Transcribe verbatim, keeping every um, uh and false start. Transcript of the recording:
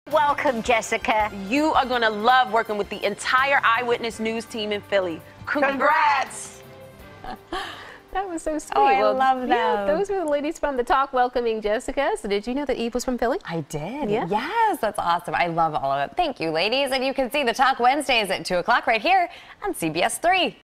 Welcome, Jessica. You are going to love working with the entire Eyewitness News team in Philly. Congrats! That was so sweet. Oh, I well, love them. Yeah, those were the ladies from the talk welcoming Jessica. So did you know that Eve was from Philly? I did. Yeah. Yes, that's awesome. I love all of it. Thank you, ladies. And you can see the Talk Wednesdays at two o'clock right here on C B S three.